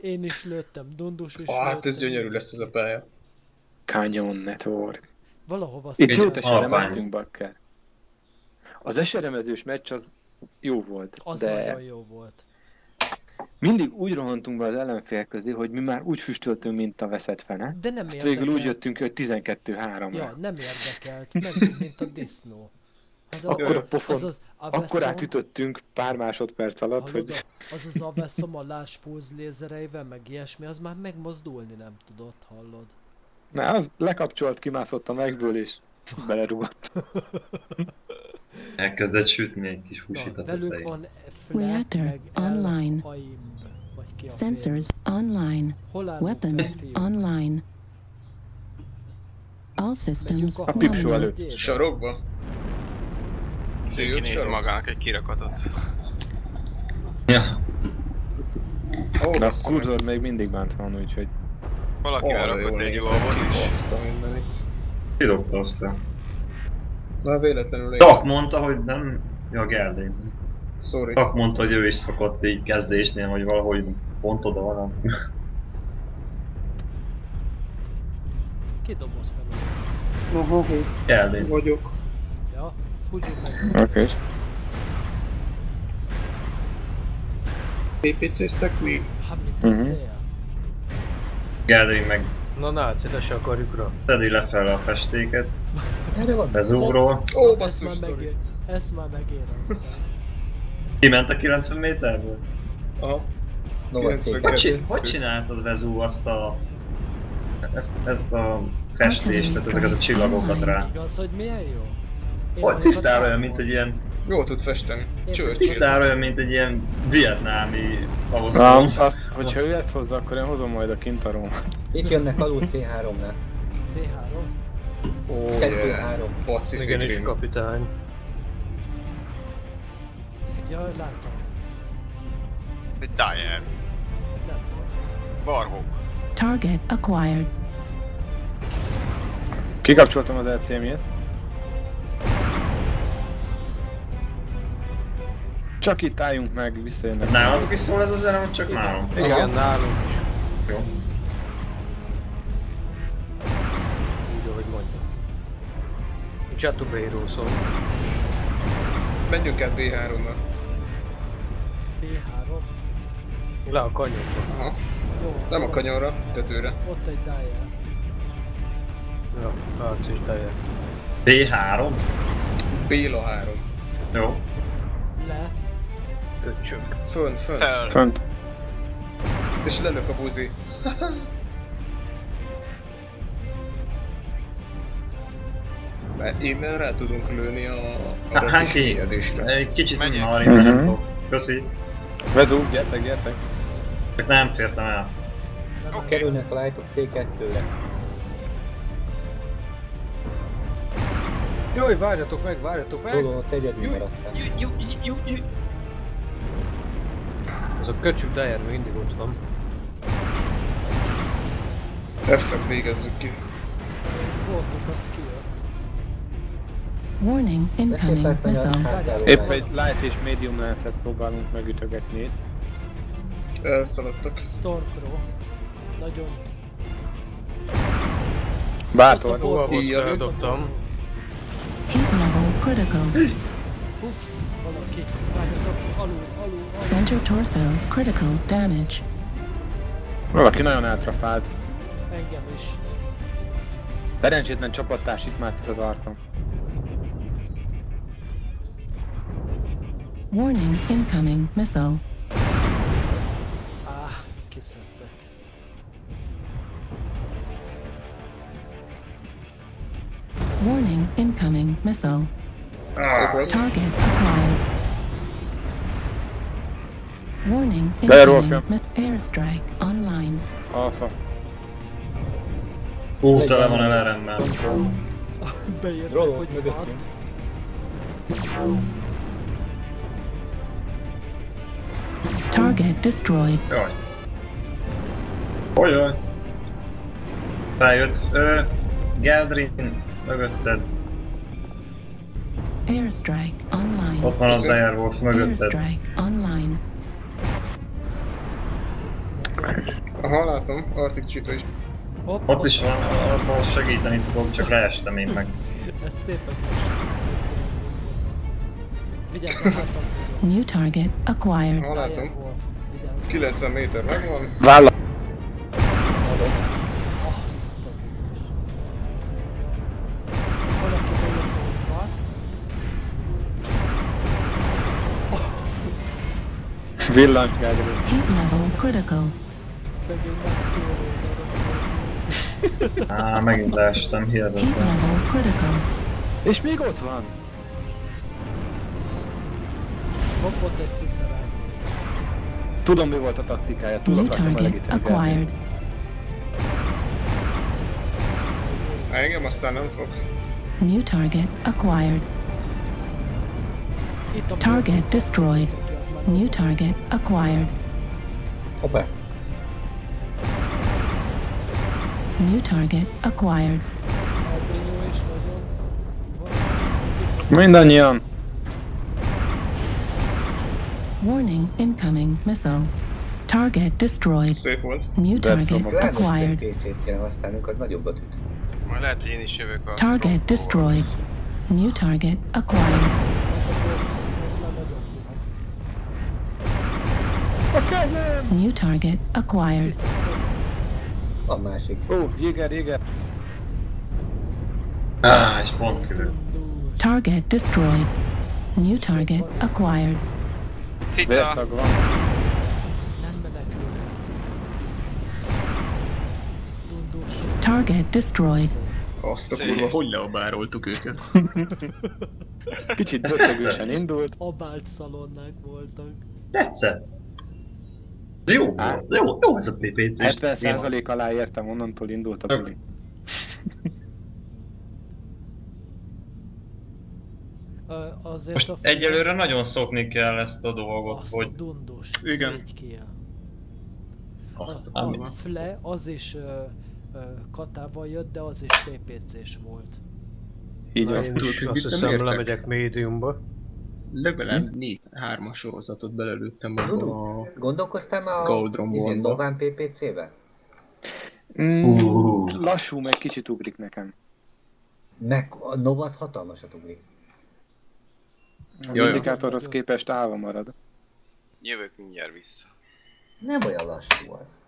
Én is lőttem, Dundus is Hát ez lőttem. gyönyörű lesz ez a pálya. Canyon Network. Valahova Itt szépen. jót eseremeztünk, Bakker. Az eseremezős meccs az jó volt, Az de nagyon jó volt. mindig úgy rohantunk be az ellenfél közé, hogy mi már úgy füstöltünk, mint a veszett fene. De nem Azt érdekelt. végül úgy jöttünk ki, hogy 12-3-ra. Ja, nem érdekelt. Meg mint a disznó. Az Akkor a pofon, Aveszom, akkor átütöttünk pár másodperc alatt, hogy... Az Aveszom a láspulz lézereivel, meg ilyesmi, az már megmozdulni nem tudott, hallod? Na, az lekapcsolt, kimászott a megből és belerúgott. Elkezdett sütni egy kis húsit a velük tetején. van Reactor online. Sensors online. Weapons online. All systems A pipsó nominal. előtt. Sarokba? Kinéz magának egy kirakatot. Ja. De a kurzor még mindig bánt van, úgyhogy... Valakivel rakott egy jó volt. Azt a mindenit. Kidobta aztán. Na véletlenül Tak mondta, hogy nem... Ja, Gerlén. Sorry. Tak mondta, hogy ő is szokott így kezdésnél, hogy valahogy pont oda van. Ki dobott fel? Aha, Gerlén. vagyok. Ja, fúgyjuk meg. Oké. PPC-ztek még? Hát mint a szél. Gerlén meg Na náci, de se akarjuk rá. szedi lefelé a festéket. Erre van. Bezúgról. Ó, Ezt basszus, már sorry. Ezt már megéreztem. Kiment a 90 méterből? Aha. Hogy csináltad Vezú azt a... Ezt a festést, tehát ezeket a csillagokat rá? Igaz, hogy milyen jó? Ott tisztára olyan, mint egy ilyen... Jól tud festeni. Csőr, Tisztára olyan, mint egy ilyen vietnámi ahhoz. Azt, hogyha ő ezt hozza, akkor én hozom majd a kintarom. Itt jönnek alul C3-nál. C3? Ó, C3. Pacific Igenis, Rim. kapitány. Jaj, látom. Egy Dyer. Nem volt. Barhók. Target acquired. Kikapcsoltam az LCM-jét. Csak itt álljunk meg, visszajönnek. Ez nálatok is szól ez a zene, vagy csak nálam? Igen, nálunk is. Jó. Úgy, ahogy mondja. Csatubéró szól. Menjünk át B3-ra. B3. Le a kanyarba. Aha. Jó. Nem a kanyarra, tetőre. Ott egy Dyer. Ja, hát is teljek. B3? Béla 3. Jó. Le. Öcsök. Fönn. Fel. Fönt. És lelök a buzi. Mert innen rá tudunk lőni a kis Hanky, mélyedésre. egy kicsit Menjek. arra nem tudok. Köszi. Vezú, gyertek. Csak nem fértem el. Kerülnek a lightok C2-re. Jaj, várjatok meg! Dolgon ott egyedül maradtál. Az a köcsög Dyer még mindig ott van. F-et végezzük ki. Voltunk, az kijött. Warning, incoming missile. Épp egy light és medium lance-et próbálunk megütögetni. Elszaladtak. Stormcrow. Nagyon... Bátor. Ott a volt. Íjjel Eldobtam. Heat level critical. Ups, valaki. Várjatok, alul. Center torso critical damage. Valaki nagyon átrafált. Engem is. Szerencsétlen csapattárs itt már az arcom. Warning, incoming missile. Kiszedtek. Warning, incoming missile. Szép Target acquired. Warning, There, incoming airstrike online. Alfa. Tele van LRM-mel. Beírtak, Rollo, hogy mögöttünk. Target destroyed. Jaj. Ojjaj. Feljött. Geldrin mögötted. Airstrike online. Ott van a Direwolf mögötted. Airstrike online. Aha, látom, Arctic Cheetah is. Hopp, Ott is van, abban segíteni tudok, csak leestem én meg. Ez szépen megsegíztek. Vigyázz a hátam. New target acquired. Aha, látom. Wolf. Vigyázz. 90 méter megvan. Vállal! Azt a bűnös. Valaki beírta, hogy what? Villanykádról. Heat level critical. Szegény megfélő darab. Megint leestem, Heat hihetetlen. level critical. És még ott van! Hopp, ott egy cica ránézett. Tudom mi volt a taktikája, túl New akartam target melegíteni. acquired. Szegény. Engem aztán nem fog. New target acquired. Itt a Target bőrön, destroyed. neki az már New nagyon- target acquired. Hoppá. New target acquired. Albrinyó is nagyon... Itt van. Mindannyian! Warning incoming missile. Target destroyed. Szép volt. New target Platformok. acquired. PC-t kéne használnunk, az nagyobbat üt. Majd lehet, hogy én is jövök a... Target destroyed. New target acquired. Ez a bőrön, ez már nagyon puha. New target acquired. Cica, ez nagyon... Van másik. Ó, jéger! És pont kívül. Dús. Target destroyed. New target acquired. Cica! Vérszag van. Nem menekülhet. Dundus. Target destroyed. Azt a kurva, hogy leabároltuk őket. Kicsit Ez bötögősen tetszett. indult. Abált szalonnák voltak. Tetszett. Ez jó volt. Jó ez a PPC. 70% alá értem, onnantól indult a buli. Azért Most a egyelőre nagyon szokni kell ezt a dolgot, azt hogy a dundus. Igen. 4 kill. Azt a A kurva. Fle az is katával jött, de az is PPC-s volt. Így Na, van. én Tudod, is hogy azt mit nem hiszem értek? lemegyek médiumba. Legalább 4-3-as sorozatot belelőttem abba Dudu, a... gondolkoztál már a Gold Rombonba. Nován PPC-be? Lassú, meg kicsit ugrik nekem. Meg a Nova az hatalmasat ugrik. Az Jaj. indikátorhoz képest állva marad. Jövök mindjárt vissza. Nem olyan lassú az.